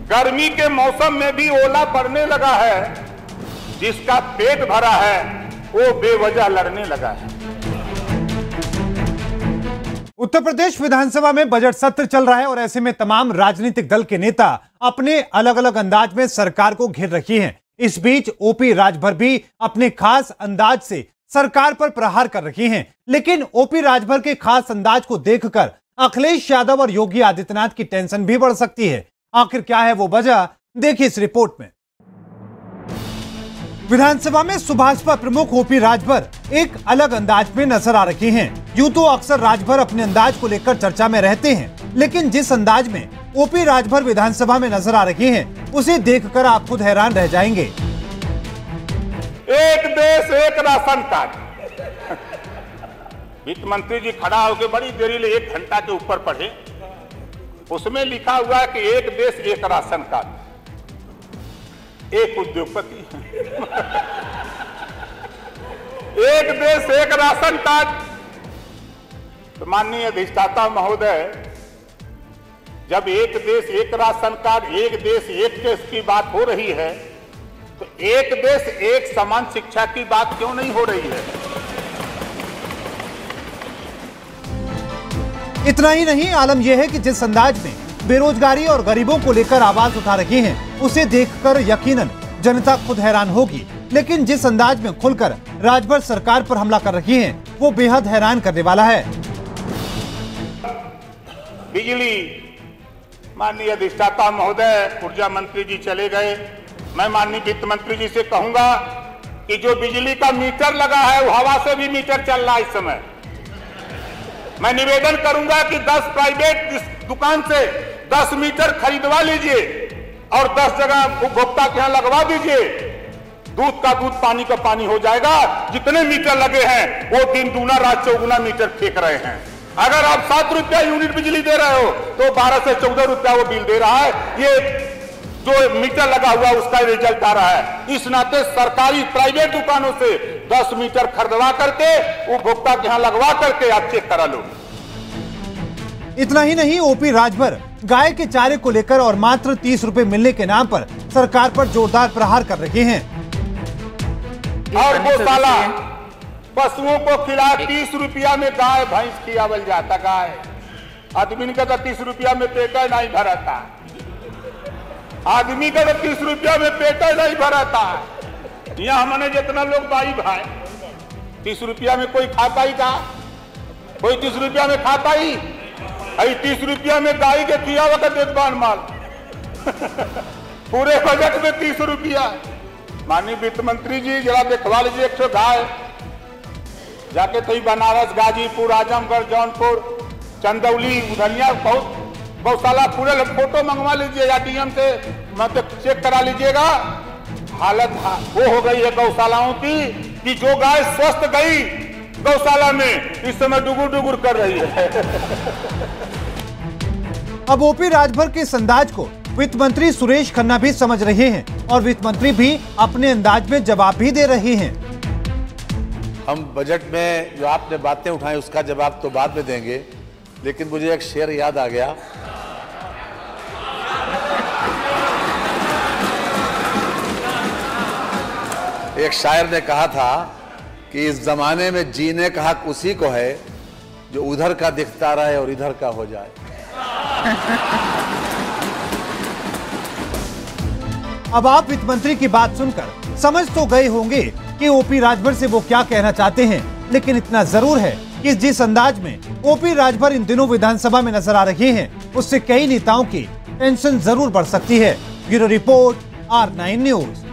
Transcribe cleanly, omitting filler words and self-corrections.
गर्मी के मौसम में भी ओला पड़ने लगा है, जिसका पेट भरा है वो बेवजह लड़ने लगा है। उत्तर प्रदेश विधानसभा में बजट सत्र चल रहा है और ऐसे में तमाम राजनीतिक दल के नेता अपने अलग अलग अंदाज में सरकार को घेर रखी हैं। इस बीच ओपी राजभर भी अपने खास अंदाज से सरकार पर प्रहार कर रही हैं। लेकिन ओपी राजभर के खास अंदाज को देखकर अखिलेश यादव और योगी आदित्यनाथ की टेंशन भी बढ़ सकती है। आखिर क्या है वो वजह, देखिए इस रिपोर्ट में। विधानसभा में सुभाषपा प्रमुख ओपी राजभर एक अलग अंदाज में नजर आ रहे हैं। यूं तो अक्सर राजभर अपने अंदाज को लेकर चर्चा में रहते हैं, लेकिन जिस अंदाज में ओपी राजभर विधानसभा में नजर आ रहे हैं उसे देखकर आप खुद हैरान रह जाएंगे। एक देश एक राशन कार्ड। वित्त मंत्री जी खड़ा होकर बड़ी देरी ले 1 घंटा के ऊपर पढ़े, उसमें लिखा हुआ है कि एक देश एक राशन कार्ड। एक उद्योगपति एक देश एक राशन कार्ड। तो माननीय अधिष्ठाता महोदय, जब एक देश एक राशन कार्ड, एक देश एक केस की बात हो रही है, तो एक देश एक समान शिक्षा की बात क्यों नहीं हो रही है? इतना ही नहीं, आलम यह है कि जिस अंदाज में बेरोजगारी और गरीबों को लेकर आवाज उठा रहे हैं उसे देखकर यकीनन जनता खुद हैरान होगी। लेकिन जिस अंदाज में खुलकर राजभर सरकार पर हमला कर रही हैं वो बेहद हैरान करने वाला है। बिजली, माननीय अधिष्ठाता महोदय, ऊर्जा मंत्री जी चले गए। मैं माननीय वित्त मंत्री जी से कहूंगा कि जो बिजली का मीटर लगा है वो हवा से भी मीटर चल रहा है इस समय। मैं निवेदन करूंगा कि 10 प्राइवेट दुकान से 10 मीटर खरीदवा लीजिए और 10 जगह उपभोक्ता के यहाँ लगवा दीजिए। दूध का दूध, पानी का पानी हो जाएगा। जितने मीटर लगे हैं वो दिन दूना रात चौगुना मीटर फेंक रहे हैं। अगर आप 7 रुपया यूनिट बिजली दे रहे हो तो 12 से 14 रुपया वो बिल दे रहा है। ये जो मीटर लगा हुआ उसका रिजल्ट आ रहा है। इस नाते सरकारी प्राइवेट दुकानों से 10 मीटर खरीदवा करके उपभोक्ता के यहाँ लगवा करके आप चेक करा लो। इतना ही नहीं, ओपी राजभर गाय के चारे को लेकर और मात्र 30 रुपए मिलने के नाम पर सरकार पर जोरदार प्रहार कर रहे हैं। और गौशाला पशुओं को खिला 30 रुपया में गाय भैंस खियावल जाता। गाय आदमी का 30 रुपया में पेट नहीं भराता। आदमी का 30 रुपया में पेट नहीं भराता। यहाँ हमने जितना लोग भाई 30 रुपया में कोई खाता ही था? कोई 30 रुपया में खाता ही? 30 रुपया में गाय के खियावा का देखभाल माल पूरे बजट में 30 रुपया। माननीय वित्त मंत्री जी जरा देखवा लीजिए 100 गाय जाके तो बनारस, गाजीपुर, आजमगढ़, जौनपुर, चंदौली, उधनिया बहुत गौशाला पूरे फोटो मंगवा लीजिए या डीएम से मतलब चेक करा लीजिएगा। हालत वो हो गई है गौशालाओं की कि जो गाय स्वस्थ गई गौशाला में इस समय डुगुर डुगुर कर रही है। अब ओपी राजभर के इस अंदाज को वित्त मंत्री सुरेश खन्ना भी समझ रहे हैं और वित्त मंत्री भी अपने अंदाज में जवाब भी दे रहे हैं। हम बजट में जो आपने बातें उठाई उसका जवाब तो बाद में देंगे, लेकिन मुझे एक शेर याद आ गया। एक शायर ने कहा था कि इस जमाने में जीने का हक उसी को है जो उधर का दिखता रहे और इधर का हो जाए। अब आप वित्त मंत्री की बात सुनकर समझ तो गए होंगे कि ओपी राजभर से वो क्या कहना चाहते हैं, लेकिन इतना जरूर है कि जिस अंदाज में ओपी राजभर इन दिनों विधानसभा में नजर आ रहे हैं उससे कई नेताओं की टेंशन जरूर बढ़ सकती है। Bureau report, R9 news.